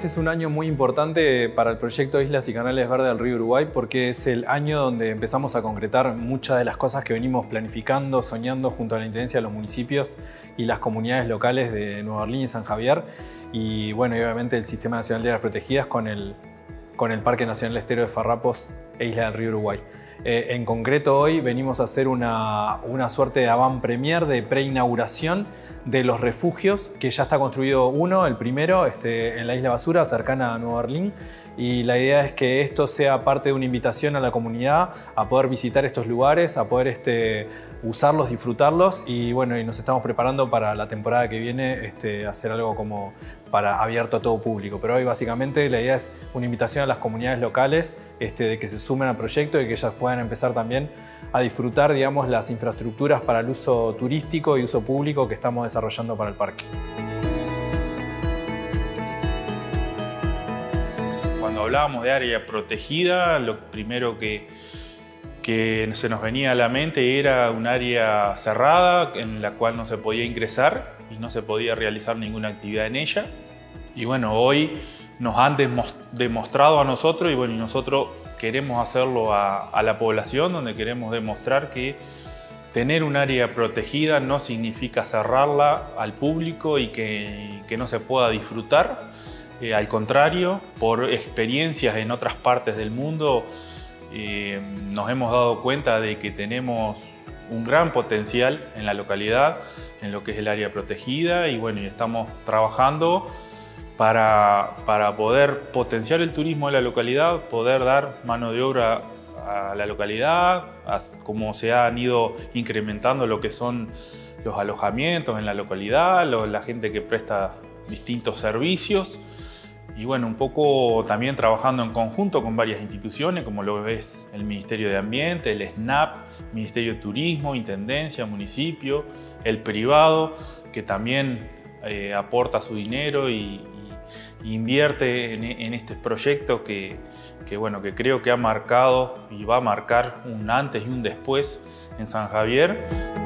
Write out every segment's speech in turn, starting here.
este es un año muy importante para el proyecto Islas y Canales Verdes del Río Uruguay porque es el año donde empezamos a concretar muchas de las cosas que venimos planificando, soñando junto a la Intendencia de los municipios y las comunidades locales de Nueva Orleans y San Javier. Y bueno, y obviamente el Sistema Nacional de Áreas Protegidas con el Parque Nacional Estero de Farrapos e Isla del Río Uruguay. En concreto hoy venimos a hacer una suerte de avant-premier, de preinauguración de los refugios, que ya está construido uno, el primero, en la Isla Basura, cercana a Nueva Orleans. Y la idea es que esto sea parte de una invitación a la comunidad a poder visitar estos lugares, a poder usarlos, disfrutarlos. Y bueno, y nos estamos preparando para la temporada que viene hacer algo como para abierto a todo público. Pero hoy básicamente la idea es una invitación a las comunidades locales de que se sumen al proyecto y que ellas puedan empezar también a disfrutar, digamos, las infraestructuras para el uso turístico y uso público que estamos desarrollando para el parque. Cuando hablábamos de área protegida, lo primero que se nos venía a la mente era un área cerrada en la cual no se podía ingresar y no se podía realizar ninguna actividad en ella. Y bueno, hoy nos han demostrado a nosotros, y bueno, nosotros queremos hacerlo a la población, donde queremos demostrar que tener un área protegida no significa cerrarla al público y que no se pueda disfrutar. Al contrario, por experiencias en otras partes del mundo, nos hemos dado cuenta de que tenemos un gran potencial en la localidad, en lo que es el área protegida, y bueno, estamos trabajando para poder potenciar el turismo de la localidad, poder dar mano de obra a la localidad, como se han ido incrementando lo que son los alojamientos en la localidad, la gente que presta distintos servicios. Y bueno, un poco también trabajando en conjunto con varias instituciones, como lo es el Ministerio de Ambiente, el SNAP, Ministerio de Turismo, Intendencia, Municipio, el privado, que también aporta su dinero y invierte en este proyecto que creo que ha marcado y va a marcar un antes y un después en San Javier.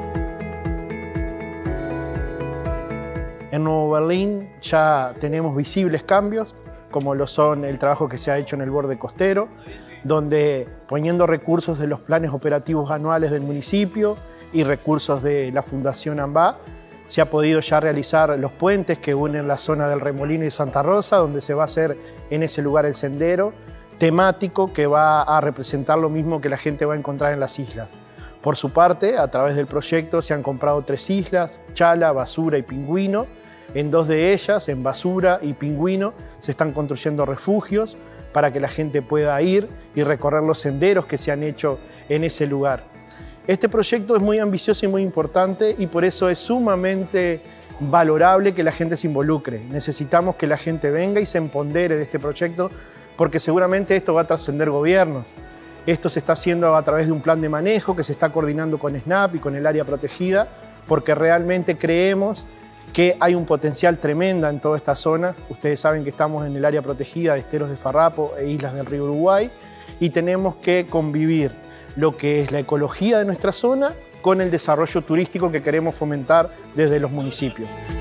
En Nueva Orleans ya tenemos visibles cambios, como lo son el trabajo que se ha hecho en el borde costero, donde poniendo recursos de los planes operativos anuales del municipio y recursos de la Fundación AMBA, se ha podido ya realizar los puentes que unen la zona del Remolino y Santa Rosa, donde se va a hacer en ese lugar el sendero temático que va a representar lo mismo que la gente va a encontrar en las islas. Por su parte, a través del proyecto se han comprado 3 islas, Chala, Basura y Pingüino. En 2 de ellas, en Basura y Pingüino, se están construyendo refugios para que la gente pueda ir y recorrer los senderos que se han hecho en ese lugar. Este proyecto es muy ambicioso y muy importante y por eso es sumamente valorable que la gente se involucre. Necesitamos que la gente venga y se empodere de este proyecto porque seguramente esto va a trascender gobiernos. Esto se está haciendo a través de un plan de manejo que se está coordinando con SNAP y con el área protegida porque realmente creemos que hay un potencial tremendo en toda esta zona. Ustedes saben que estamos en el área protegida de esteros de Farrapo e Islas del Río Uruguay y tenemos que convivir lo que es la ecología de nuestra zona con el desarrollo turístico que queremos fomentar desde los municipios.